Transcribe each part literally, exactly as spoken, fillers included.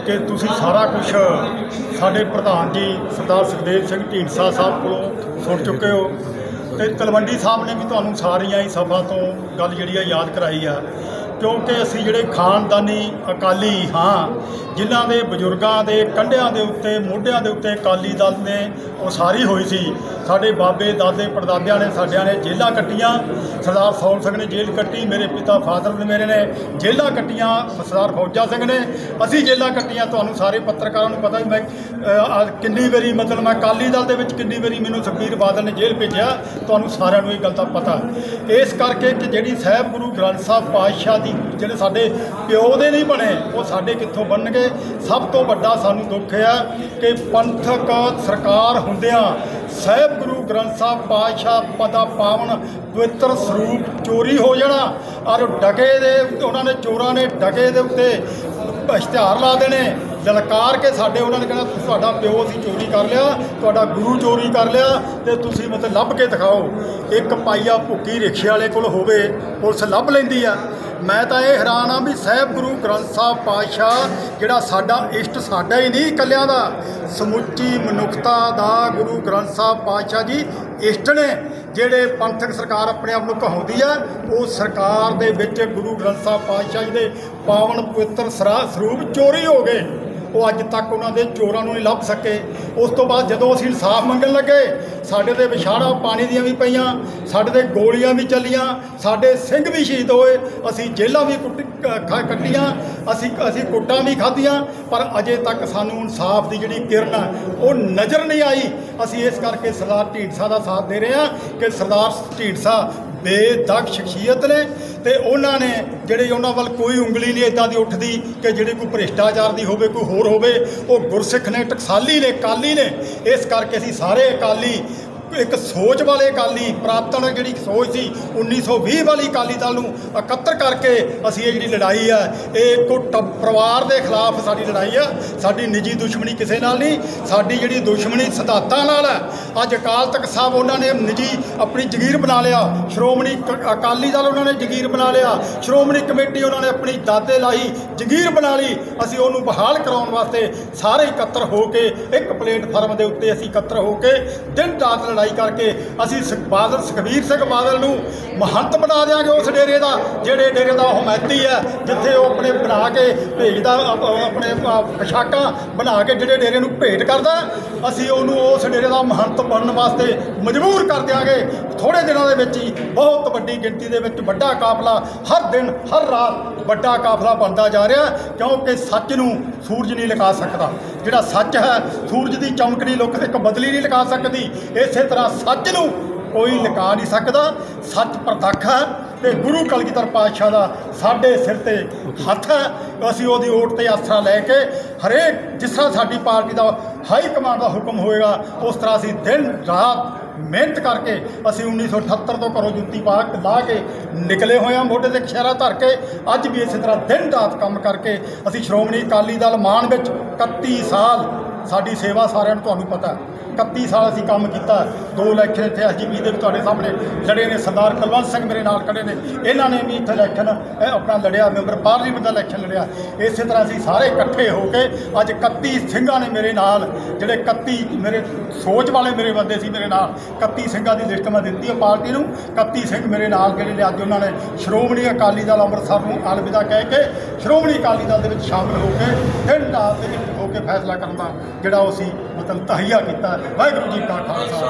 कि तुसी सारा कुछ साडे प्रधान जी सरदार सुखदेव सिंह ढींडसा साहब को सुन चुके हो तो तलवंडी साहब ने भी तुहानूं सारियां ही सभा तो गल जिहड़ी है याद कराई है क्योंकि असी जिहड़े खानदानी अकाली हाँ जिन्हां दे बजुर्गां दे कंढियां दे उत्ते मोढियां दे उत्ते अकाली दल ने उसारी होई सी। साडे बाबे दादे परदादियां ने साडियां ने जेलां कट्टियां, सरदार सौल सिंह ने जेल कट्टी, मेरे पिता फादर ने मेरे ने जेलां कट्टियां, सरदार फौजा सिंह ने असी जेलां कट्टियां। तुहानूं सारे पत्रकारां नूं पता मैं किन्नी वारी मतलब मैं अकाली दल दे विच किन्नी वारी मैनूं सुखबीर बादल ने जेल भेजिया, तुहानूं सारिआं नूं इह गल दा पता। इस करके कि जिहड़ी साहिब गुरु ग्रंथ साहिब पातशाह दी ਜਿਹੜੇ ਸਾਡੇ ਪਿਓ ਦੇ ਨਹੀਂ ਬਣੇ ਉਹ ਸਾਡੇ ਕਿੱਥੋਂ ਬਣਨਗੇ। ਸਭ ਤੋਂ ਵੱਡਾ ਸਾਨੂੰ ਦੁੱਖ ਹੈ ਕਿ ਪੰਥਕ ਸਰਕਾਰ ਹੁੰਦਿਆਂ ਸਾਹਿਬ ਗੁਰੂ ਗ੍ਰੰਥ ਸਾਹਿਬ ਪਾਤਸ਼ਾਹ ਪਦਾ ਪਾਵਨ ਪਵਿੱਤਰ ਸਰੂਪ ਚੋਰੀ ਹੋ ਜਾਣਾ ਔਰ ਡਕੇ ਦੇ ਉਹਨਾਂ ਨੇ ਚੋਰਾਂ ਨੇ ਡਕੇ ਦੇ ਉੱਤੇ ਇਸ਼ਤਿਹਾਰ ਲਾ ਦੇਣੇ ਲਲਕਾਰ ਕੇ ਸਾਡੇ ਉਹਨਾਂ ਨੇ ਕਹਿਣਾ ਤੁਹਾਡਾ ਪਿਓ ਅਸੀਂ ਚੋਰੀ ਕਰ ਲਿਆ, ਤੁਹਾਡਾ ਗੁਰੂ ਚੋਰੀ ਕਰ ਲਿਆ ਤੇ ਤੁਸੀਂ ਮਤਲਬ ਲੱਭ ਕੇ ਦਿਖਾਓ। ਇੱਕ ਪਾਈਆ ਭੁੱਕੀ ਰਿਕਸ਼ੇ ਵਾਲੇ ਕੋਲ ਹੋਵੇ ਪੁਲਿਸ ਲੱਭ ਲੈਂਦੀ ਆ। मैं तो यह हैरान हाँ भी साहिब गुरु ग्रंथ साहिब पातशाह जिहड़ा साडा इष्ट साडा ही नहीं कलियां दा समुची मनुखता दा गुरु ग्रंथ साहिब पातशाह जी इष्ट ने जिहड़े पंथक सरकार अपने आप नूं कहाउंदी है वो सरकार दे विच गुरु ग्रंथ साहिब पातशाह जी दे पावन पवित्र सरूप चोरी हो गए। वो अज तक उन्होंने चोरों नहीं लभ सके। उस तो बाद जदों असीं इंसाफ मंगन लगे साडे ते विछाड़ा पानी दियां भी पईयां, साडे ते गोलियां भी चलियां, साडे सिंह भी शहीद होए, असीं जेलां भी कट्टियां, असीं असीं कुट्टां भी खाधियां, पर अजे तक सानूं इंसाफ की जिहड़ी किरण है वो नज़र नहीं आई। असीं इस करके सरदार ढींडसा का साथ दे रहे हैं कि सरदार ढींडसा बेदग शख्सियत ने ते उन्होंने जिहड़े उन्हां वल कोई उंगली नहीं इदां दी उठदी कि जिहड़ी कोई भ्रिष्टाचार दी होवे कोई होर होवे। वो गुरसिख ने टकसाली ने अकाली ने इस करके असीं सारे अकाली एक सोच वाले अकाली प्राप्तन जिहड़ी सोच सी उन्नीस सौ भी वाली अकाली दल नूं इकत्तर करके असीं ये जिहड़ी लड़ाई है ये को परिवार के खिलाफ साडी लड़ाई है। साडी निजी दुश्मनी किसी नाल नहीं, साडी जिहड़ी दुश्मनी सिद्धांतां नाल है। अज अकाल तख्त साहब उन्होंने निजी अपनी जगीर बना लिया, श्रोमणी अकाली दल उन्होंने जगीर बना लिया, श्रोमणी कमेटी उन्होंने अपनी दादे लाई जगीर बना ली। असीं उहनूं बहाल कराउण वास्ते सारे इकत्तर हो के एक प्लेटफार्म के उत्ते असीं इकत्तर हो के दिन रात लड़ाई करके असीं बादल सुखबीर सिंह बादल नूं महंत बना देंगे उस डेरे का जिहड़े डेरे का हमायती है जिथे वो अपने बना के भेजदा अपने पोशाकां बना के जिहड़े डेरे नूं भेंट करदा असीं उहनूं उस डेरे का महंत बनने वास्ते मजबूर कर देंगे। थोड़े दिनों के विच ही बहुत वड्डी गिणती दे विच वड्डा काफला हर दिन हर रात वड्डा काफला बनता जा रहा क्योंकि सच नूं सूरज नहीं लगा सकता। जिहड़ा सच है सूरज की चमक नहीं लुक एक बदली नहीं लगा सकती, इस तरह सच नूं कोई लगा नहीं सकता। सच प्रतੱਖ है तो गुरु कलगीधर पातशाह का साडे सिर ते हथ है। असीं उहदी ओट ते आसरा लैके हरेक जिस तरह साडी पार्टी का हाई कमांड का हुक्म होएगा उस तरह असीं दिन रात मेहनत करके असीं उन्नीस सौ अठहत्तर तो घरों जुत्ती पा ला के निकले हुए हैं मोढे ते शहरा धर के अज भी इस तरह दिन रात काम करके असीं श्रोमणी अकाली दल मान विच इकत्ती साल साडी सेवा सारिआं नूं तुहानूं पता है इकत्ती साल असीं काम किया। दो इलैक्शन इत्थे एस जी पी दे तुहाडे सामने लड़े ने, सरदार कुलवंत सिंह मेरे नाल खड़े ने, इन्हां ने भी इत्थे इलैक्शन अपना लड़िया, मैंबर पार्लीमेंट का इलैक्शन लड़िया। इस तरह असीं सारे इकट्ठे होकर अज इकत्ती सिंघां ने मेरे नाल जिहड़े इकत्ती मेरे सोच वाले मेरे बंदे सी मेरे नाल इकत्ती सिंघां दी लिस्ट मैं दित्ती है पार्टी नूं। इकत्ती सिंह मेरे नाल जिहड़े ने अज उन्होंने श्रोमणी अकाली दल अमृतसर नूं अलविदा कह के श्रोमणी अकाली दल दे विच शामिल होकर दिन रात दे विच होकर फैसला करन दा जिहड़ा असीं मतलब तहिया कीता। वाहिगुरू जी का खालसा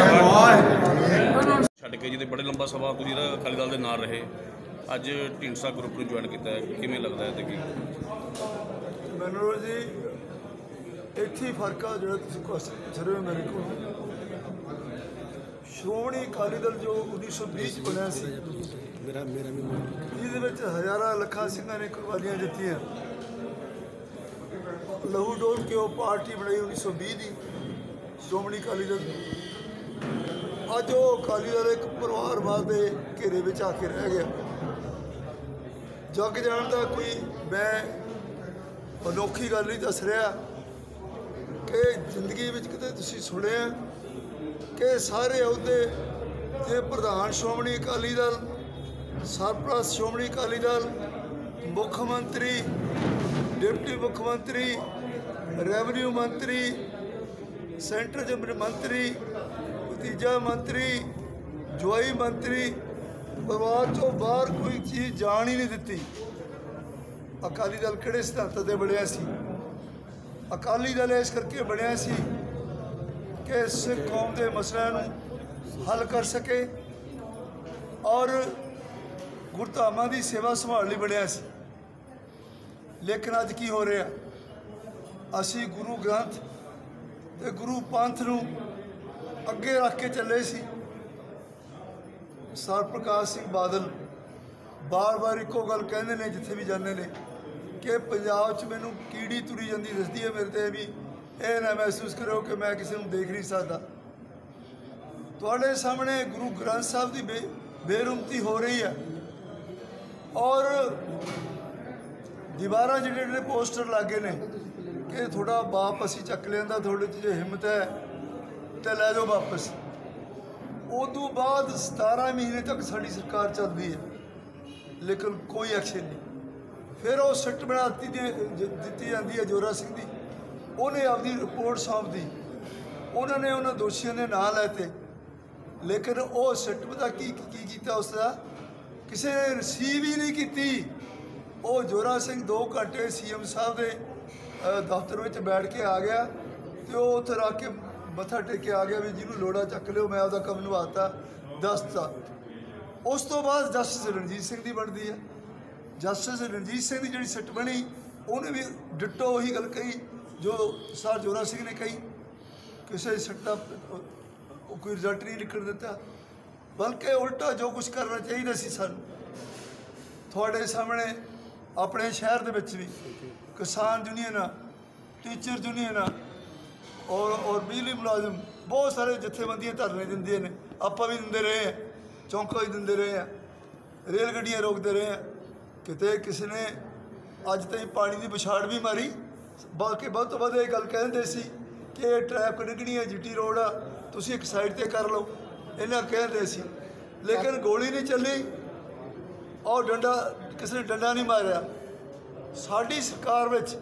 वाहिगुरू। छड्ड के जी बड़े लंबा सभा तुसीं अकाली दल दे नाल रहे, अज ढींडसा ग्रुप नूं ज्वाइन कीता है, किवें लगदा है ते की? मैनूं जी इत्थे ही फर्क आ जिहड़ा तुसीं क्वेश्चन पुछ रहे हो मेरे को। श्रोमणी अकाली दल जो उन्नीस सौ बीस बनया सी जिहदे विच हज़ारां लखां सिंघां ने कुर्बानियां दित्तियां, लहू डोल के वो पार्टी बनाई उन्नीस सौ भी की श्रोमणी अकाली दल। अज वो अकाली दल एक परिवारवाद के घेरे में आके रह गया। जग जान का कोई मैं अनोखी गल नहीं दस रहा कि जिंदगी में किते तुसीं सुनिया कि सारे अहुदे जे प्रधान श्रोमणी अकाली दल, सरपरस्त श्रोमणी अकाली दल, मुख्यमंत्री डिप्टी मुख्यमंत्री, रेवन्यू मंत्री, सेंटर च मंत्री, भतीजा मंत्री, जवाई मंत्री, परिवार चों बाहर कोई चीज़ जान ही नहीं दी। अकाली दल किहड़े सिद्धांतां ते बनया सी? अकाली दल इस करके बनया सी कि सिख कौम के मसलों नूं हल कर सके और गुरधामां की सेवा संभाल लई बनया सी। लेकिन अज की हो रहा, असी गुरु ग्रंथ ते गुरु पंथ नूं अगे रख के चले सी। सर प्रकाश सिंह बादल बार बार एको गल कहते हैं जिथे भी जाने ने कि पंजाब च मैनू कीड़ी तुरी जाती दिसदी है, मेरे ते भी यह ना महसूस करो कि मैं किसी को देख नहीं सकता। तुहाडे सामने गुरु ग्रंथ साहब की बे बेरुमती हो रही है और दीवारा जिहड़े जिहड़े पोस्टर लागे ने कि थोड़ा बाप असी चक लिया, थोड़े जो हिम्मत है तो लै जाओ वापस। उदों बाद सतारह महीने तक साड़ी सरकार चलती है लेकिन कोई एक्शन नहीं। फिर वो सिट बना दी दी जाती है जोरा सिंह की, उन्हें आपकी रिपोर्ट सौंप दी, उन्होंने उन्होंने दोषियों ने नाम लेते, लेकिन वो सिट पता की की किया उसका किसी ने रिसीव ही नहीं की। वो जोरा सिंह दो घंटे सी एम साहब के दफ्तर में बैठ के आ गया तो वो उत्थे रख के मत्था टेक के आ गया भी जिन्होंने लोड़ा चक लियो, मैं आपका कम निभाता दसता। उस तो बाद जस्टिस रणजीत सिंह की बनती है। जस्टिस रणजीत सिंह की जी सिट बनी, उन्हें भी डिटो वही गल कही जो सर जोरा सिंह ने कही, किसी सिट का कोई रिजल्ट नहीं निकल दिता, बल्कि उल्टा जो कुछ करना चाहिए सी सन। थोड़े सामने अपने शहर के भी किसान यूनियन, टीचर यूनियन और और बिजली मुलाजम बहुत सारे जथेबंदियां धरने देंदियां ने, आपां भी दिंदे रहे हैं, चौंका भी दिंदे रहे हैं, रेल गड्डियां रोकते रहे हैं। किते किसी ने अज तक पानी की पछाड़ भी मारी, बाकी बहुत तो वध गल कहते सी कि ट्रैफिक निकलनी है, जीटी रोड आ, तुसीं एक साइड ते कर लो, इन्हें कहते सी, लेकिन गोली नहीं चली और डंडा किसी ने डंडा नहीं मारिया। साडी सरकार विच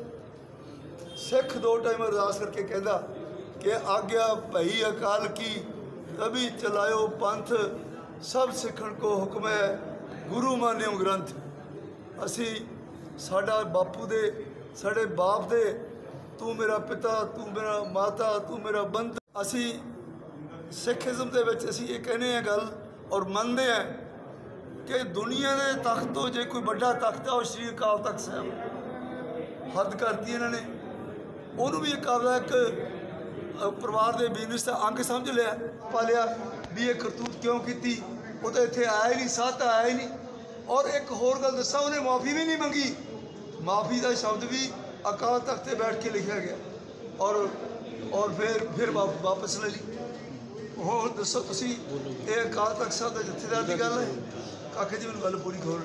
सिख दो टाइम अरदास करके कहता कि आज्ञा भई अकाल की तभी चलायो पंथ, सब सिखण को हुक्म है गुरु मान्यो ग्रंथ। असी साडा बापू दे साडे बाप दे तू मेरा पिता, तू मेरा माता, तू मेरा बंद। असी सिखिज़म दे विच असी ये कहने हैं गल और मनते हैं कि दुनिया के तख्त तो जे कोई बड़ा तख्त है वो श्री अकाल तख्त साहब। हद करती इन्होंने, उन्होंने भी एक आपका एक परिवार के बिजनेस का अंग समझ लिया, पा लिया भी ये करतूत क्यों की, वो तो इतने आया ही नहीं, साथ आया ही नहीं। और एक होर गल दसा, उन्हें माफ़ी भी नहीं मंगी, माफ़ी का शब्द भी अकाल तख्त से बैठ के लिखा गया और और फिर फिर वापस ले ली। होर दसो तुसी ये अकाल तख्त साहब का जत्थेदार की गल है? काके जी मैंने गल पूरी खोल।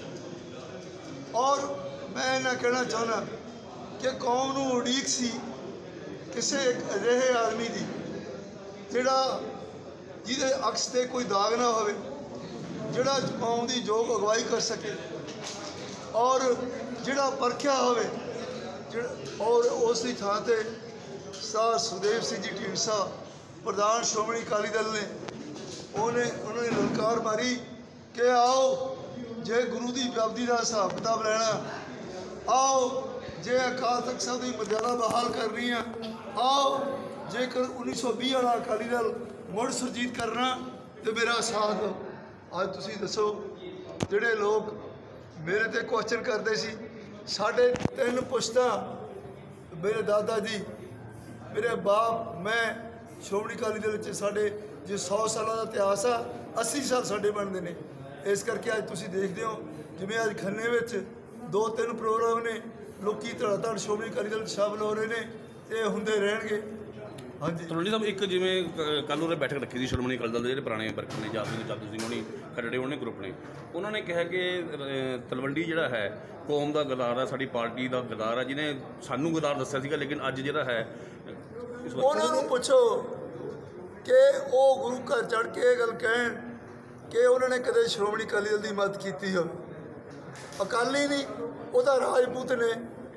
और मैं इन्ना कहना चाहना कि कौम नूं उड़ीक सी किसी एक अजिहे आदमी की जिहड़ा जिहदे अक्स ते कोई दाग ना होवे, जिहड़ा कौम की योग अगवाई कर सके और जिहड़ा परखिया होवे, और उस दी थां ते सर सुखदेव सिंह जी ढींडसा प्रधान श्रोमणी अकाली दल ने उन्हें उन्होंने ललकार मारी कि आओ जे गुरु की उपलब्धि का हिसाब किताब लेना, आओ जे अकाल तख्त साहब की मर्यादा बहाल करनी है, आओ जेकर उन्नीस सौ भी वाला अकाली दल मुड़ सुरजीत करना तो मेरा साथ दो। अज तुसीं दसो जिहड़े लोग मेरे ते क्वेश्चन करते सी, साढ़े तीन पुश्तां मेरे दादा जी, मेरे बाप, मैं श्रोमणी अकाली दल च साढ़े जो सौ साल का इतिहास आ, अस्सी साल साढ़े बनते हैं। इस करके अज तुसीं देखते हो जिवें अज खन्ने विच दो तीन प्रोग्राम ने, लोकी धड़ा धड़ श्रोमणी अकाली दल शामिल हो रहे हैं, ये हुंदे रहणगे। हाँ जी तलवंडी साहब, एक जिवें कल उन्हें बैठक रखी थी श्रोमणी अकाली दल के जो पुराने वर्कर ने, जादू जादू सिंह होनी खड़े उन्हें ग्रुप ने, उन्होंने कहा कि तलवंडी जिहड़ा है कौम का गदार है, साडी पार्टी का गदार है, जिन्हें सानू गदार दस्सिया सीगा, लेकिन अज जिहड़ा है उन्होंने पुछो कि वो गुरु घर चढ़ के गल कहन कि उन्होंने कदे श्रोमणी अकाली दल की मदद की हो। अकाली नहीं, वह राजपूत ने,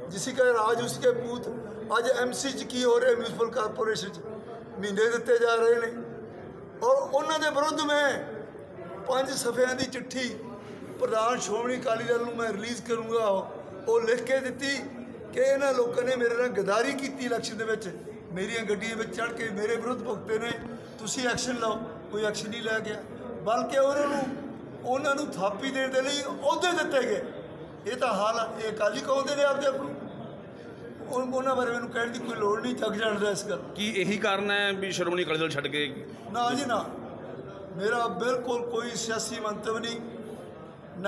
जिसी का राज उसी के पूत। अज एम सी च की हो रहा म्यूनसिपल कारपोरेशन च महीने दिते जा रहे हैं और उन्होंने विरुद्ध में पांच सफ़ियां की चिट्ठी प्रधान श्रोमणी अकाली दल मैं रिलीज़ करूँगा वो लिख के दी कि इन्होंने लोगों ने मेरे नाल गद्दारी की इलैक्शन के विच मेरिया गड्डियों में चढ़ के मेरे विरुद्ध भुगते ने। तुसी एक्शन लो, कोई एक्शन नहीं लिया गया बल्कि उन्होंने उन्होंने थापी देने के लिए अहुदे दिते गए। ये तो हाल है, ये अकाली कहते हैं आपके आप उन्होंने बारे मैंने कहने की कोई लोड़ नहीं, जग जानता इस गल कि यही कारण है भी श्रोमणी अकाली दल छड्ड के? ना जी ना, मेरा बिल्कुल कोई सियासी मंतव नहीं ना।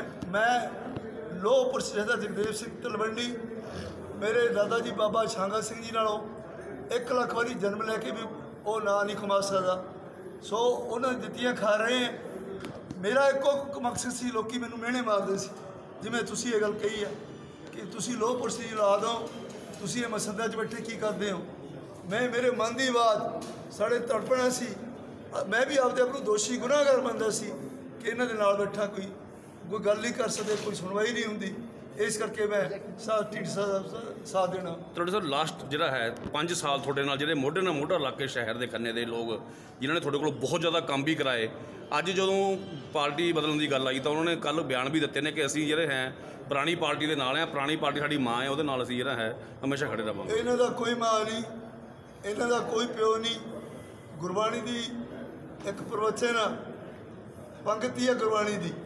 मैं लोह प्रसिद्ध जगदेव सिंह तलवंडी मेरे दादा जी बाबा छांगा सिंह जी नालों एक लाख वारी जन्म लैके भी वो ना नहीं कमा सकता। सो उन्होंने दित्तियां खा रहे हैं। मेरा एको मकसद सी, लोग मैनू मेहने मारते सी जिमें तुसी ये गल कही है कि तुसी लोह पुरसी ला दो, तुसी ये मसंदा च बैठे की करते हो। मैं मेरे मन की बात साढ़े तड़पना सी, मैं भी आपदे आप दोषी गुनाहगार मनदा सी कि इन्हां दे नाल बैठा कोई कोई गल नहीं कर सकते, कोई सुनवाई नहीं होंदी। इस करके मैं साथ ढींढसा साथ देना। ਤੁਹਾਡੇ ਸਰ ਲਾਸਟ ਜਿਹੜਾ ਹੈ ਪੰਜ ਸਾਲ ਤੁਹਾਡੇ ਨਾਲ ਜਿਹੜੇ ਮੋਢੇ ਨਾਲ ਮੋਢਾ ਲਾ ਕੇ ਸ਼ਹਿਰ ਦੇ ਖੰਨੇ ਦੇ ਲੋਕ ਜਿਨ੍ਹਾਂ ਨੇ ਤੁਹਾਡੇ ਕੋਲ ਬਹੁਤ ਜ਼ਿਆਦਾ ਕੰਮ ਵੀ ਕਰਾਏ, ਅੱਜ ਜਦੋਂ ਪਾਰਟੀ ਬਦਲਣ ਦੀ ਗੱਲ ਆਈ ਤਾਂ ਉਹਨਾਂ ਨੇ ਕੱਲ ਬਿਆਨ ਵੀ ਦਿੱਤੇ ਨੇ ਕਿ ਅਸੀਂ ਜਿਹੜੇ ਹੈ ਪੁਰਾਣੀ ਪਾਰਟੀ ਦੇ ਨਾਲ ਆ, ਪੁਰਾਣੀ ਪਾਰਟੀ ਸਾਡੀ ਮਾਂ ਹੈ, ਉਹਦੇ ਨਾਲ ਅਸੀਂ ਜਿਹੜਾ ਹੈ ਹਮੇਸ਼ਾ ਖੜੇ ਰਹਾਂਗੇ। ਇਹਨਾਂ ਦਾ ਕੋਈ ਮਾਂ ਨਹੀਂ, ਇਹਨਾਂ ਦਾ ਕੋਈ ਪਿਓ ਨਹੀਂ। ਗੁਰਬਾਣੀ ਦੀ ਇੱਕ ਪ੍ਰਵਚਨ ਆ, ਪੰਗਤੀ ਹੈ ਗੁਰਬਾਣੀ ਦੀ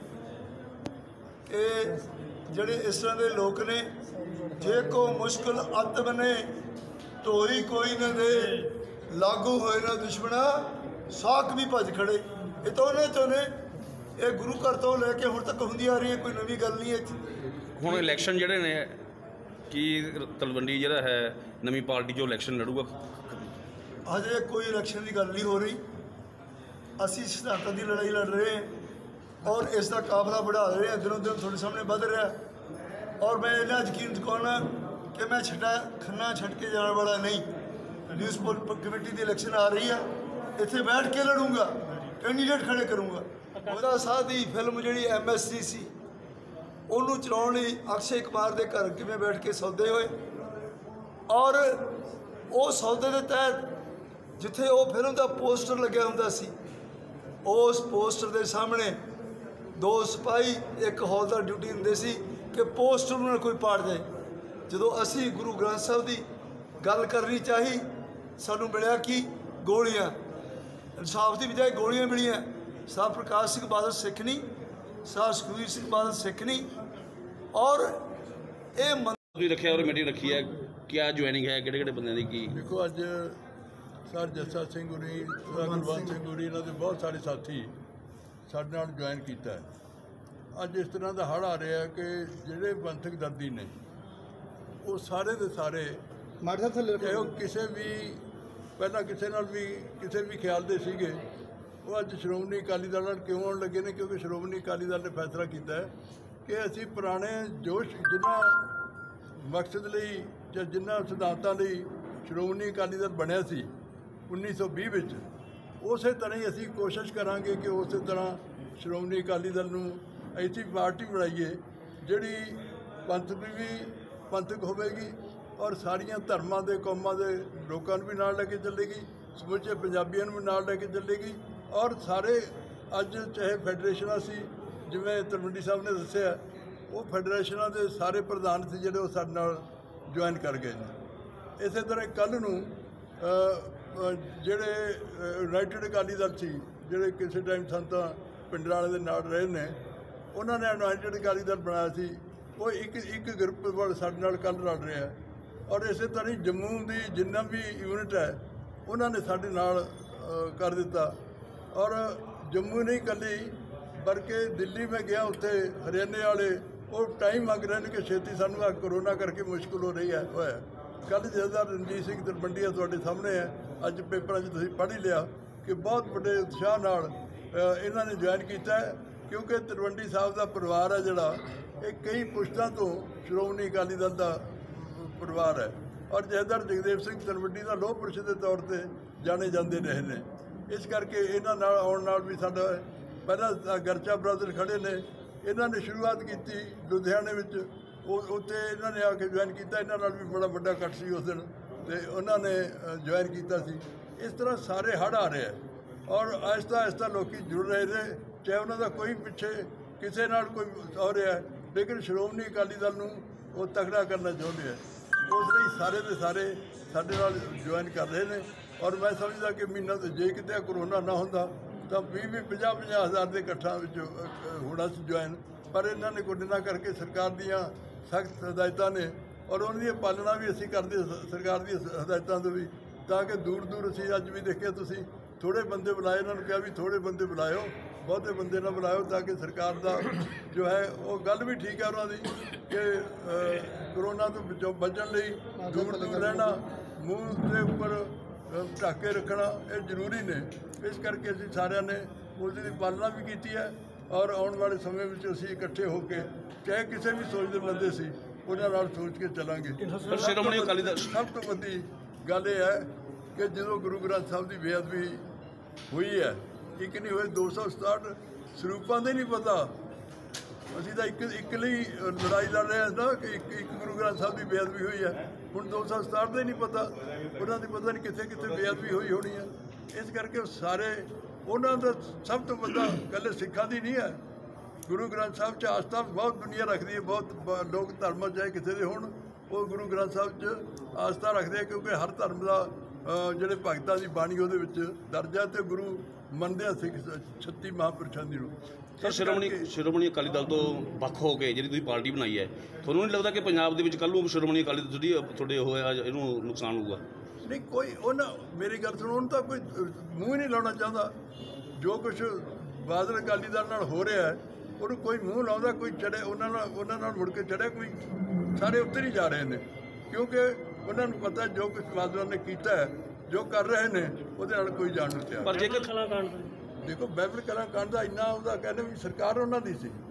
ਕਿ ਜਿਹੜੇ ਇਸ ਤਰ੍ਹਾਂ ਦੇ ਲੋਕ ਨੇ, ਜੇ ਕੋ ਮੁਸ਼ਕਿਲ ਅੱਤ ਬਨੇ ਢੋਈ ਕੋਈ ਨਾ ਦੇ, ਲਾਗੂ ਹੋਏ ਨਾ ਦੁਸ਼ਮਣਾ ਸਾਖ ਵੀ ਭੱਜ ਖੜੇ। ਇਹ ਤਾਂ ਉਹਨੇ ਤੋਂ ਨੇ, ਇਹ ਗੁਰੂ ਘਰ ਤੋਂ ਲੈ ਕੇ ਹੁਣ ਤੱਕ ਹੁੰਦੀ ਆ ਰਹੀ ਹੈ, ਕੋਈ ਨਵੀਂ ਗੱਲ ਨਹੀਂ ਹੈ। ਹੁਣ ਇਲੈਕਸ਼ਨ ਜਿਹੜੇ ਨੇ ਕੀ ਤਲਵੰਡੀ ਜਿਹੜਾ ਹੈ ਨਵੀਂ ਪਾਰਟੀ ਜੋ ਇਲੈਕਸ਼ਨ ਲੜੂਗਾ? ਅਜੇ ਕੋਈ ਇਲੈਕਸ਼ਨ ਦੀ ਗੱਲ ਨਹੀਂ ਹੋ ਰਹੀ। ਅਸੀਂ ਸਿਧਾਂਤਾਂ ਦੀ ਲੜਾਈ ਲੜ ਰਹੇ ਹਾਂ और इसका काफिला बढ़ा रहे हैं, दिनों दिन थोड़े सामने बढ़ रहा है। और मैं इन्हें यकीन दिखाना कि मैं छटा खन्ना छट के जाने वाला नहीं। म्यूनसिपल कमेटी की इलैक्शन आ रही है, इतने बैठ के लड़ूंगा, कैंडीडेट खड़े करूँगा। ਉਹਦਾ ਸਾਹ ਦੀ ਫਿਲਮ ਜਿਹੜੀ ਐਮ ਐਸ सी ਸੀ ਉਹਨੂੰ ਚਲਾਉਣ ਲਈ ਅਕਸ਼ੇ ਕੁਮਾਰ ਦੇ ਘਰ ਕਿਵੇਂ ਬੈਠ ਕੇ ਸੌਦੇ ਹੋਏ ਔਰ ਉਹ ਸੌਦੇ ਦੇ ਤਹਿਤ ਜਿੱਥੇ ਉਹ ਫਿਲਮ ਦਾ ਪੋਸਟਰ ਲੱਗਿਆ ਹੁੰਦਾ ਸੀ, ਉਸ ਪੋਸਟਰ ਦੇ ਸਾਹਮਣੇ ਦੋ ਸਿਪਾਹੀ ਇੱਕ ਹੌਲਦਾਰ ਡਿਊਟੀ ਹੁੰਦੇ ਸੀ ਕਿ ਪੋਸਟਰ ਨੂੰ ਨਾ ਕੋਈ ਪਾੜ ਜਾਏ। ਜਦੋਂ ਅਸੀਂ ਗੁਰੂ ਗ੍ਰੰਥ ਸਾਹਿਬ ਦੀ ਗੱਲ ਕਰਨੀ ਚਾਹੀ, ਸਾਨੂੰ ਮਿਲਿਆ ਕਿ ਗੋਲੀਆਂ, ਇਨਸਾਫ ਦੀ ਬਜਾਏ ਗੋਲੀਆਂ ਮਿਲੀਆਂ। ਸਾਹ ਪ੍ਰਕਾਸ਼ ਸਿੰਘ ਬਾਦਲ ਸਿੱਖ ਨਹੀਂ, ਸਾਹ ਸੁਖਬੀਰ ਸਿੰਘ ਬਾਦਲ ਸਿੱਖ ਨਹੀਂ। ਔਰ ਇਹ ਤੁਸੀਂ ਰੱਖਿਆ ਔਰ ਮੀਟਿੰਗ ਰੱਖੀ ਹੈ, ਕਿਆ ਜੁਆਇਨਿੰਗ ਹੈ, ਕਿਹੜੇ ਕਿਹੜੇ ਬੰਦਿਆਂ ਦੀ? ਕੀ ਦੇਖੋ ਅੱਜ ਸਰ ਜੱਸਾ ਸਿੰਘ ਹੋਰੀ, ਗੁਰਬੰਦ ਸਿੰਘ ਹੋਰੀ, ਇਹਨਾਂ ਦੇ ਬਹੁਤ ਸਾਰੇ ਸਾਥੀ ਸਾਡੇ ਨਾਲ ਜੁਆਇਨ ਕੀਤਾ ਹੈ। ਅੱਜ ਇਸ ਤਰ੍ਹਾਂ ਦਾ ਹੜ੍ਹ ਆ ਰਿਹਾ ਕਿ ਜਿਹੜੇ ਪੰਥਕ ਦਰਦੀ ਨੇ ਉਹ ਸਾਰੇ ਦੇ ਸਾਰੇ ਚਾਹੇ ਉਹ ਕਿਸੇ ਵੀ ਪਹਿਲਾਂ ਕਿਸੇ ਨਾਲ ਵੀ ਕਿਸੇ ਵੀ ਖਿਆਲ ਦੇ ਸੀਗੇ, ਉਹ ਅੱਜ ਸ਼੍ਰੋਮਣੀ ਅਕਾਲੀ ਦਲ ਨਾਲ ਕਿਉਂ ਆਉਣ ਲੱਗੇ ਨੇ? ਕਿਉਂਕਿ ਸ਼੍ਰੋਮਣੀ ਅਕਾਲੀ ਦਲ ਨੇ ਫੈਸਲਾ ਕੀਤਾ ਹੈ ਕਿ ਅਸੀਂ ਪੁਰਾਣੇ ਜੋਸ਼ ਜਿਨ੍ਹਾਂ ਮਕਸਦ ਲਈ ਜਾਂ ਜਿਨ੍ਹਾਂ ਸਿਧਾਂਤਾਂ ਲਈ ਸ਼੍ਰੋਮਣੀ ਅਕਾਲੀ ਦਲ ਬਣਿਆ ਸੀ ਉੱਨੀ ਸੌ ਵੀਹ ਵਿੱਚ, ਉਸੇ ਤਰ੍ਹਾਂ ਹੀ ਅਸੀਂ ਕੋਸ਼ਿਸ਼ ਕਰਾਂਗੇ ਕਿ ਉਸੇ ਤਰ੍ਹਾਂ ਸ਼੍ਰੋਮਣੀ ਅਕਾਲੀ ਦਲ ਨੂੰ ਐਸੀ ਪਾਰਟੀ ਬਣਾਈਏ ਜਿਹੜੀ ਪੰਥਕ ਵੀ ਪੰਥਕ ਹੋਵੇਗੀ ਔਰ ਸਾਰੀਆਂ ਧਰਮਾਂ ਦੇ ਕੌਮਾਂ ਦੇ ਲੋਕਾਂ ਨੂੰ ਵੀ ਨਾਲ ਲੈ ਕੇ ਚੱਲੇਗੀ, ਸਮੁੱਚੇ ਪੰਜਾਬੀਆਂ ਨੂੰ ਵੀ ਨਾਲ ਲੈ ਕੇ ਚੱਲੇਗੀ। ਔਰ ਸਾਰੇ ਅੱਜ ਚਾਹੇ ਫੈਡਰੇਸ਼ਨਾਂ ਸੀ, ਜਿਵੇਂ ਤਲਵੰਡੀ ਸਾਹਿਬ ਨੇ ਦੱਸਿਆ, ਉਹ ਫੈਡਰੇਸ਼ਨਾਂ ਦੇ ਸਾਰੇ ਪ੍ਰਧਾਨ ਸੀ ਜਿਹੜੇ ਉਹ ਸਾਡੇ ਨਾਲ ਜੁਆਇਨ ਕਰ ਗਏ ਨੇ। ਇਸੇ ਤਰ੍ਹਾਂ ਕੱਲ੍ਹ ਨੂੰ ਜਿਹੜੇ ਯੂਨਾਈਟਿਡ ਅਕਾਲੀ ਦਲ ਸੀ, ਜਿਹੜੇ ਕਿਸੇ ਟਾਈਮ ਸੰਤਾਂ ਪਿੰਡਰਾਂ ਵਾਲੇ ਦੇ ਨਾਲ ਰਹੇ ਨੇ, ਉਹਨਾਂ ਨੇ ਯੂਨਾਈਟਿਡ ਅਕਾਲੀ ਦਲ ਬਣਾਇਆ ਸੀ, ਉਹ ਇੱਕ ਇੱਕ ਗਰੁੱਪ ਵੱਲ ਸਾਡੇ ਨਾਲ ਕੱਲ੍ਹ ਲੜ ਰਿਹਾ। ਔਰ ਇਸੇ ਤਰ੍ਹਾਂ ਹੀ ਜੰਮੂ ਦੀ ਜਿੰਨਾ ਵੀ ਯੂਨਿਟ ਹੈ ਉਹਨਾਂ ਨੇ ਸਾਡੇ ਨਾਲ ਕਰ ਦਿੱਤਾ। ਔਰ ਜੰਮੂ ਨਹੀਂ ਇਕੱਲੀ ਬਲਕਿ ਦਿੱਲੀ ਮੈਂ ਗਿਆ, ਉੱਥੇ ਹਰਿਆਣੇ ਵਾਲੇ ਉਹ ਟਾਈਮ ਮੰਗ ਰਹੇ ਨੇ ਕਿ ਛੇਤੀ ਸਾਨੂੰ ਆ ਕਰੋਨਾ ਕਰਕੇ ਮੁਸ਼ਕਿਲ ਹੋ ਰਹੀ ਹੈ ਹੋਇਆ। ਕੱਲ੍ਹ ਜਥੇਦਾਰ ਰਣਜੀਤ ਸਿੰਘ ਤਲਵੰਡੀ ਤੁਹਾਡੇ ਸਾਹਮਣੇ ਹੈ, ਅੱਜ ਪੇਪਰਾਂ 'ਚ ਤੁਸੀਂ ਪੜ੍ਹ ਹੀ ਲਿਆ ਕਿ ਬਹੁਤ ਵੱਡੇ ਉਤਸ਼ਾਹ ਨਾਲ ਇਹਨਾਂ ਨੇ ਜੁਆਇਨ ਕੀਤਾ ਹੈ। ਕਿਉਂਕਿ ਤਲਵੰਡੀ ਸਾਹਿਬ ਦਾ ਪਰਿਵਾਰ ਹੈ ਜਿਹੜਾ, ਇਹ ਕਈ ਪੁਸ਼ਤਾਂ ਤੋਂ ਸ਼੍ਰੋਮਣੀ ਅਕਾਲੀ ਦਲ ਦਾ ਪਰਿਵਾਰ ਹੈ। ਔਰ ਜਥੇਦਾਰ ਜਗਦੇਵ ਸਿੰਘ ਤਲਵੰਡੀ ਦਾ ਲੋਹ ਪੁਰਸ਼ ਦੇ ਤੌਰ 'ਤੇ ਜਾਣੇ ਜਾਂਦੇ ਰਹੇ ਨੇ। ਇਸ ਕਰਕੇ ਇਹਨਾਂ ਨਾਲ ਆਉਣ ਨਾਲ ਵੀ ਸਾਡਾ ਪਹਿਲਾਂ ਗਰਚਾ ਬ੍ਰਦਰ ਖੜ੍ਹੇ ਨੇ, ਇਹਨਾਂ ਨੇ ਸ਼ੁਰੂਆਤ ਕੀਤੀ ਲੁਧਿਆਣੇ ਵਿੱਚ ਉਹ ਉੱਥੇ ਇਹਨਾਂ ਨੇ ਆ ਕੇ ਜੁਆਇਨ ਕੀਤਾ। ਇਹਨਾਂ ਨਾਲ ਵੀ ਬੜਾ ਵੱਡਾ ਇਕੱਠ ਸੀ ਉਸ ਦਿਨ, ਤੇ ਉਹਨਾਂ ਨੇ ਜੁਆਇਨ ਕੀਤਾ ਸੀ। ਇਸ ਤਰ੍ਹਾਂ ਸਾਰੇ ਹੜ੍ਹ ਆ ਰਹੇ ਆ ਔਰ ਆਹਿਸਤਾ ਆਹਿਸਤਾ ਲੋਕ ਜੁੜ ਰਹੇ ਨੇ, ਚਾਹੇ ਉਹਨਾਂ ਦਾ ਕੋਈ ਪਿੱਛੇ ਕਿਸੇ ਨਾਲ ਕੋਈ ਹੋ ਰਿਹਾ ਹੈ, ਲੇਕਿਨ ਸ਼੍ਰੋਮਣੀ ਅਕਾਲੀ ਦਲ ਨੂੰ ਉਹ ਤਕੜਾ ਕਰਨਾ ਚਾਹੁੰਦੇ ਆ। ਉਸ ਲਈ ਸਾਰੇ ਦੇ ਸਾਰੇ ਸਾਡੇ ਨਾਲ ਜੁਆਇਨ ਕਰ ਰਹੇ ਨੇ ਔਰ ਮੈਂ ਸਮਝਦਾ ਕਿ ਮਹੀਨਾ ਤੇ ਜੇ ਕਿਤੇ ਕਰੋਨਾ ਨਾ ਹੁੰਦਾ ਤਾਂ ਵੀਹ ਵੀਹ ਪੰਜਾਹ ਪੰਜਾਹ ਹਜ਼ਾਰ ਦੇ ਇਕੱਠਾਂ ਵਿੱਚ ਹੋਣਾ ਸੀ ਜੁਆਇਨ, ਪਰ ਇਹਨਾਂ ਨੇ ਕੁਝ ਨਾ ਕਰਕੇ ਸਰਕਾਰ ਦੀਆਂ ਸਖਤ ਹਦਾਇਤਾਂ ਨੇ ਔਰ ਉਹਨਾਂ ਦੀ ਪਾਲਣਾ ਵੀ ਅਸੀਂ ਕਰਦੇ ਸਰਕਾਰ ਦੀ ਹਦਾਇਤਾਂ ਤੋਂ ਵੀ, ਤਾਂ ਕਿ ਦੂਰ ਦੂਰ ਅਸੀਂ ਅੱਜ ਵੀ ਦੇਖਿਆ ਤੁਸੀਂ ਥੋੜ੍ਹੇ ਬੰਦੇ ਬੁਲਾਏ, ਇਹਨਾਂ ਨੂੰ ਕਿਹਾ ਵੀ ਥੋੜ੍ਹੇ ਬੰਦੇ ਬੁਲਾਇਓ, ਬਹੁਤੇ ਬੰਦੇ ਨਾ ਬੁਲਾਇਓ, ਤਾਂ ਕਿ ਸਰਕਾਰ ਦਾ ਜੋ ਹੈ ਉਹ ਗੱਲ ਵੀ ਠੀਕ ਹੈ ਉਹਨਾਂ ਦੀ ਕਿ ਕਰੋਨਾ ਤੋਂ ਬਚੋ ਬਚਣ ਲਈ ਦੂਰ ਦੂਰ ਰਹਿਣਾ, ਮੂੰਹ ਦੇ ਉੱਪਰ ਢੱਕ ਕੇ ਰੱਖਣਾ ਇਹ ਜ਼ਰੂਰੀ ਨੇ। ਇਸ ਕਰਕੇ ਅਸੀਂ ਸਾਰਿਆਂ ਨੇ ਉਸ ਦੀ ਪਾਲਣਾ ਵੀ ਕੀਤੀ ਹੈ ਔਰ ਆਉਣ ਵਾਲੇ ਸਮੇਂ ਵਿੱਚ ਅਸੀਂ ਇਕੱਠੇ ਹੋ ਕੇ ਚਾਹੇ ਕਿਸੇ ਵੀ ਸੋਚ ਦੇ ਬੰਦੇ ਸੀ ਉਹਨਾਂ ਨਾਲ ਸੋਚ ਕੇ ਚੱਲਾਂਗੇ। ਸ਼੍ਰੋਮਣੀ ਅਕਾਲੀ ਦਲ ਸਭ ਤੋਂ ਵੱਡੀ ਗੱਲ ਇਹ ਹੈ ਕਿ ਜਦੋਂ ਗੁਰੂ ਗ੍ਰੰਥ ਸਾਹਿਬ ਦੀ ਬੇਅਦਬੀ ਹੋਈ ਹੈ, ਇੱਕ ਨਹੀਂ ਹੋਏ ਦੋ ਸੌ ਸਤਾਹਠ ਸਰੂਪਾਂ ਦੇ ਨਹੀਂ ਪਤਾ, ਅਸੀਂ ਤਾਂ ਇੱਕ ਇੱਕ ਲਈ ਲੜਾਈ ਲੜ ਰਹੇ ਹਾਂ ਨਾ ਕਿ ਇੱਕ ਇੱਕ ਗੁਰੂ ਗ੍ਰੰਥ ਸਾਹਿਬ ਦੀ ਬੇਅਦਬੀ ਹੋਈ ਹੈ, ਹੁਣ ਦੋ ਸੌ ਸਤਾਹਠ ਦਾ ਹੀ ਨਹੀਂ ਪਤਾ, ਉਹਨਾਂ ਦੀ ਪਤਾ ਨਹੀਂ ਕਿੱਥੇ ਕਿੱਥੇ ਬੇਅਦਬੀ ਹੋਈ ਹੋਣੀ ਹੈ। ਇਸ ਕਰਕੇ ਸਾਰੇ ਉਹਨਾਂ ਦਾ ਸਭ ਤੋਂ ਵੱਡਾ ਗੱਲ ਸਿੱਖਾਂ ਦੀ ਨਹੀਂ ਹੈ, ਗੁਰੂ ਗ੍ਰੰਥ ਸਾਹਿਬ 'ਚ ਆਸਥਾ ਬਹੁਤ ਦੁਨੀਆ ਰੱਖਦੀ ਹੈ, ਬਹੁਤ ਲੋਕ ਧਰਮ ਚਾਹੇ ਕਿਸੇ ਦੇ ਹੋਣ ਉਹ ਗੁਰੂ ਗ੍ਰੰਥ ਸਾਹਿਬ 'ਚ ਆਸਥਾ ਰੱਖਦੇ ਆ, ਕਿਉਂਕਿ ਹਰ ਧਰਮ ਦਾ ਜਿਹੜੇ ਭਗਤਾਂ ਦੀ ਬਾਣੀ ਉਹਦੇ ਵਿੱਚ ਦਰਜ ਹੈ ਤੇ ਗੁਰੂ ਮੰਨਦੇ ਆ ਸਿੱਖ ਛੱਤੀ ਮਹਾਂਪੁਰਸ਼ਾਂ ਦੀ ਨੂੰ। ਸਰ ਸ਼੍ਰੋਮਣੀ ਸ਼੍ਰੋਮਣੀ ਅਕਾਲੀ ਦਲ ਤੋਂ ਵੱਖ ਹੋ ਕੇ ਜਿਹੜੀ ਤੁਸੀਂ ਪਾਰਟੀ ਬਣਾਈ ਹੈ, ਤੁਹਾਨੂੰ ਨਹੀਂ ਲੱਗਦਾ ਕਿ ਪੰਜਾਬ ਦੇ ਵਿੱਚ ਕੱਲ੍ਹ ਨੂੰ ਸ਼੍ਰੋਮਣੀ ਅਕਾਲੀ ਦਲ ਜਿਹੜੀ ਤੁਹਾਡੇ ਹੋਇਆ ਇਹਨੂੰ ਨੁਕਸਾਨ ਹੋਊਗਾ? ਨਹੀਂ, ਕੋਈ ਉਹਨਾਂ ਮੇਰੀ ਗੱਲ ਸੁਣੋ, ਉਹਨੂੰ ਤਾਂ ਕੋਈ ਮੂੰਹ ਹੀ ਨਹੀਂ ਲਾਉਣਾ ਚਾਹੁੰਦਾ। ਜੋ ਕੁਛ ਬਾਦਲ ਅਕਾਲੀ ਦਲ ਨਾਲ ਹੋ ਰਿਹਾ ਹੈ ਉਹਨੂੰ ਕੋਈ ਮੂੰਹ ਲਾਉਂਦਾ, ਕੋਈ ਚੜੇ ਉਹਨਾਂ ਨਾਲ ਉਹਨਾਂ ਨਾਲ ਮੁੜ ਕੇ ਚੜਿਆ, ਕੋਈ ਸਾਰੇ ਉੱਤਰ ਹੀ ਜਾ ਰਹੇ ਨੇ, ਕਿਉਂਕਿ ਉਹਨਾਂ ਨੂੰ ਪਤਾ ਜੋ ਕੁਛ ਬਾਦਲਾਂ ਨੇ ਕੀਤਾ ਹੈ, ਜੋ ਕਰ ਰਹੇ ਨੇ ਉਹਦੇ ਨਾਲ ਕੋਈ ਜਾਣ ਨੂੰ ਤਿਆਰ। ਪਰ ਜੇਕਰ ਦੇਖੋ ਬਾਈਬਲ ਕਲਾਂ ਕਾਂਡ ਦਾ ਇੰਨਾ ਉਹਦਾ ਕਹਿੰਦੇ ਵੀ ਸਰਕਾਰ ਉਹਨਾਂ ਦੀ ਸੀ,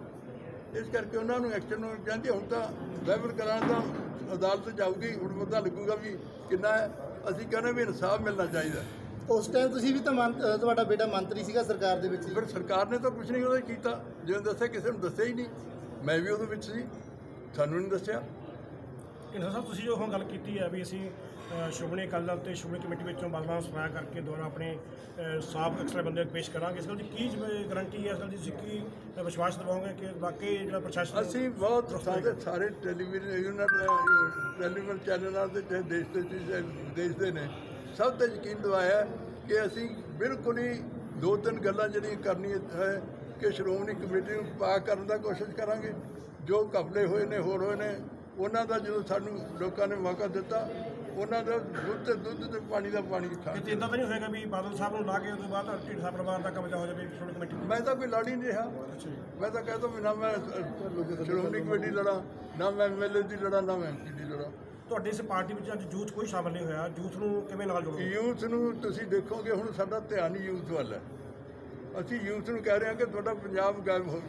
ਇਸ ਕਰਕੇ ਉਹਨਾਂ ਨੂੰ ਐਕਸ਼ਨ ਨੂੰ ਕਹਿੰਦੇ। ਹੁਣ ਤਾਂ ਬਾਈਬਲ ਕਲਾਂ ਦਾ ਅਦਾਲਤ ਜਾਊਗੀ, ਹੁਣ ਪਤਾ ਲੱਗੂਗਾ ਵੀ ਕਿੰਨਾ ਹੈ। ਅਸੀਂ ਕਹਿੰਦੇ ਵੀ ਇਨਸਾਫ ਮਿਲਣਾ ਚਾਹੀਦਾ। ਉਸ ਟਾਈਮ ਤੁਸੀਂ ਵੀ ਤਾਂ ਮੰਤ- ਤੁਹਾਡਾ ਬੇਟਾ ਮੰਤਰੀ ਸੀਗਾ ਸਰਕਾਰ ਦੇ ਵਿੱਚ। ਫਿਰ ਸਰਕਾਰ ਨੇ ਤਾਂ ਕੁਝ ਨਹੀਂ ਉਹਦਾ ਕੀਤਾ, ਜਿਵੇਂ ਦੱਸਿਆ ਕਿਸੇ ਨੂੰ ਦੱਸਿਆ ਹੀ ਨਹੀਂ, ਮੈਂ ਵੀ ਉਹਦੇ ਵਿੱਚ ਸੀ, ਸਾਨੂੰ ਨਹੀਂ ਦੱਸਿਆ। ਢੀਂਡਸਾ ਸਾਹਿਬ, ਤੁਸੀਂ ਜੋ ਹੁਣ ਗੱਲ ਕੀਤੀ ਹੈ ਵੀ ਅਸੀਂ ਅ, ਸ਼੍ਰੋਮਣੀ ਅਕਾਲੀ ਦਲ ਤੇ ਸ਼੍ਰੋਮਣੀ ਕਮੇਟੀ ਵਿੱਚੋਂ ਬਦਲਾਅ ਨੂੰ ਸਫਾਇਆ ਕਰਕੇ ਦੁਬਾਰਾ ਆਪਣੇ ਅ, ਸਾਫ਼ ਅਕਸਰ ਬੰਦੇ ਪੇਸ਼ ਕਰਾਂਗੇ, ਇਸ ਗੱਲ ਦੀ ਕੀ ਗਰੰਟੀ ਹੈ, ਇਸ ਗੱਲ ਦੀ ਤੁਸੀਂ ਕੀ ਵਿਸ਼ਵਾਸ ਦਿਵਾਓਗੇ ਕਿ ਵਾਕਈ ਜਿਹੜਾ ਪ੍ਰਸ਼ਾਸਨ ਅਸੀਂ ਬਹੁਤ ਸਾਰੇ ਸਾਰੇ ਟੈਲੀਵਿਜ਼ਨ ਯੂਨਿਟ ਟੈਲੀਵਿਜ਼ਨ ਚੈਨਲਾਂ ਤੇ ਚਾਹੇ ਦੇਸ਼ ਦੇ ਚਾਹੇ ਵਿਦੇਸ਼ ਦੇ ਨੇ ਸਭ ਤੇ ਯਕੀਨ ਦਿਵਾਇਆ ਕਿ ਅਸੀਂ ਬਿਲਕੁਲ ਹੀ ਦੋ ਤਿੰਨ ਗੱਲਾਂ ਜਿਹੜੀਆਂ ਕਰਨੀਆਂ ਹੈ ਕਿ ਸ਼੍ਰੋਮਣੀ ਕਮੇਟੀ ਨੂੰ ਪਾਕ ਕਰਨ ਦਾ ਕੋਸ਼ਿਸ਼ ਕਰਾਂਗੇ। ਜੋ ਘਪਲੇ ਹੋਏ ਨੇ ਹੋਰ ਹੋਏ ਨੇ ਉਹਨਾਂ ਦਾ ਜਦੋਂ ਸਾਨੂੰ ਲੋਕਾਂ ਨੇ ਮੌਕਾ ਦਿੱਤਾ ਉਹਨਾਂ ਦਾ ਦੁੱਧ ਤੇ ਦੁੱਧ ਤੇ ਪਾਣੀ ਦਾ ਪਾਣੀ ਖਾਣ। ਕਿਤੇ ਇੱਦਾਂ ਤਾਂ ਨਹੀਂ ਹੋਏਗਾ ਵੀ ਬਾਦਲ ਸਾਹਿਬ ਨੂੰ ਲਾ ਕੇ ਉਸ ਤੋਂ ਬਾਅਦ ਢੀਂਡਸਾ ਪਰਿਵਾਰ ਦਾ ਕਬਜ਼ਾ ਹੋ ਜਾਵੇ ਸ਼੍ਰੋਮਣੀ ਕਮੇਟੀ? ਮੈਂ ਤਾਂ ਕੋਈ ਲੜ ਹੀ ਨਹੀਂ ਰਿਹਾ। ਮੈਂ ਤਾਂ ਕਹਿ ਤਾ ਵੀ ਨਾ ਮੈਂ ਸ਼੍ਰੋਮਣੀ ਕਮੇਟੀ ਲੜਾਂ, ਨਾ ਮੈਂ ਐਮ ਐਲ ਏ ਦੀ ਲੜਾਂ, ਨਾ ਮੈਂ ਐਮ ਪੀ ਦੀ ਲੜਾਂ। ਤੁਹਾਡੀ ਇਸ ਪਾਰਟੀ ਵਿੱਚ ਅੱਜ ਯੂਥ ਕੋਈ ਸ਼ਾਮਲ ਨਹੀਂ ਹੋਇਆ, ਯੂਥ ਨੂੰ ਕਿਵੇਂ ਨਾਲ ਜੋੜੋਗੇ? ਯੂਥ ਨੂੰ ਤੁਸੀਂ ਦੇਖੋਗੇ ਹੁਣ ਸਾਡਾ ਧਿਆਨ ਹੀ ਯੂਥ ਵੱਲ ਹੈ। ਅਸੀਂ ਯੂਥ ਨੂੰ ਕਹਿ ਰਹੇ ਹਾਂ ਕਿ ਤੁਹਾਡਾ ਪੰਜਾਬ ਗਾਇਬ ਹੋ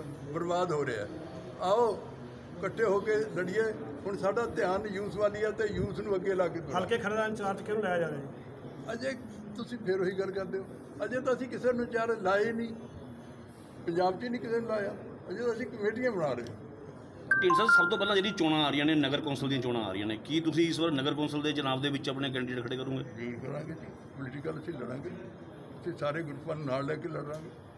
ਬਰਬਾਦ ਹੋ ਰਿਹਾ, ਆਓ ਇਕੱਠੇ ਹੋ ਕੇ ਲੜੀਏ। ਹੁਣ ਸਾਡਾ ਧਿਆਨ ਯੂਥ ਵੱਲ ਹੀ ਹੈ ਤੇ ਯੂਥ ਨੂੰ ਅੱਗੇ ਲਾ ਕੇ ਹਲਕੇ ਖੜੇ ਦਾ ਇੰਚਾਰਜ ਕਿਹਨੂੰ ਲਾਇਆ ਜਾ ਰਿਹਾ ਜੀ? ਅਜੇ ਤੁਸੀਂ ਫਿਰ ਉਹੀ ਗੱਲ ਕਰਦੇ ਹੋ, ਅਜੇ ਤਾਂ ਅਸੀਂ ਕਿਸੇ ਨੂੰ ਚਾਰ ਲਾਏ ਨਹੀਂ, ਪੰਜਾਬ 'ਚ ਹੀ ਨਹੀਂ ਕਿਸੇ ਨੂੰ ਲਾਇਆ, ਅਜੇ ਤਾਂ ਅਸੀਂ ਕਮੇਟੀਆਂ ਬਣਾ ਰਹੇ ਹਾਂ। ਢੀਂਡਸਾ ਸਭ ਤੋਂ ਪਹਿਲਾਂ ਜਿਹੜੀ ਚੋਣਾਂ ਆ ਰਹੀਆਂ ਨੇ, ਨਗਰ ਕੌਂਸਲ ਦੀਆਂ ਚੋਣਾਂ ਆ ਰਹੀਆਂ ਨੇ, ਕੀ ਤੁਸੀਂ ਇਸ ਵਾਰ ਨਗਰ ਕੌਂਸਲ ਦੇ ਚੁਣਾਵ ਦੇ ਵਿੱਚ ਆਪਣੇ ਕੈਂਡੀਡੇਟ ਖੜੇ ਕਰੋਗੇ? ਜ਼ਰੂਰ ਕਰਾਂਗੇ ਜੀ, ਪੋਲੀਟੀਕਲ ਅਸੀਂ ਲੜਾਂਗੇ, ਅਸੀਂ ਸਾਰੇ ਗਰੁੱਪਾਂ ਨੂੰ ਨਾਲ ਲੈ ਕੇ ਲੜਾਂਗੇ।